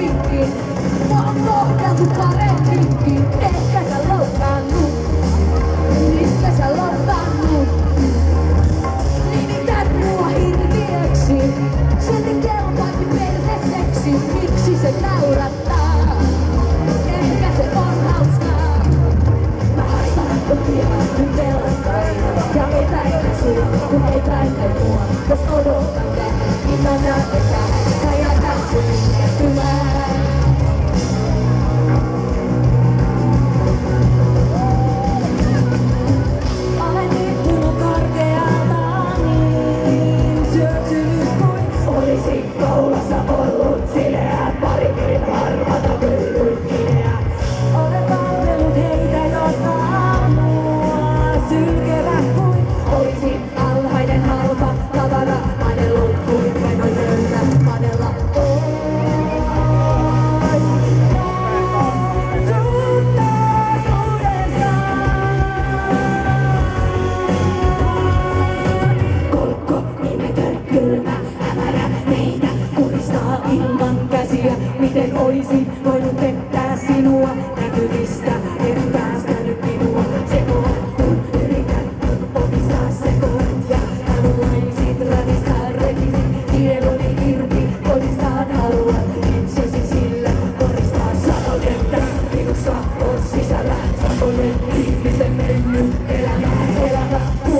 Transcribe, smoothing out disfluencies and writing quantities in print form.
rikki. Mua on kohdeltu paremminkin. Ehkä sä loukkaannut. Mistä sä loukkaannut? Nimität mua hirviöksi. Silti kelpaisi perheseksi. Miksi se naurattaa? Ehkä se on hauskaa. Mä haistan kotia nyt pelkkaina. Ja epäilen sua, kun epäilen mua. Jos odotatte, niin mä näytetään. Mä jätän sun menehtymään. Olen tippunut korkealta niin syöksynyt kuin olisin koulussa ollut sileä. Parikin harvata pyllykineä. Olen palvellut heitä, jotka mua sylkevät kuin olisin alhainen halpa tavara. Padellut kuin menoin löytä padella. Ilman käsiä, miten olisin voinut pettää sinua näkyvistä, et päästänyt minua sekoon, kun yritän omistaa sekoon. Ja haluaisin ravistää, rekisin tiedoni irti, todistaa haluan itsesi sillä, koristaa sanoin, että minussa on sisällä samoinen ihmisen mennyt elämä.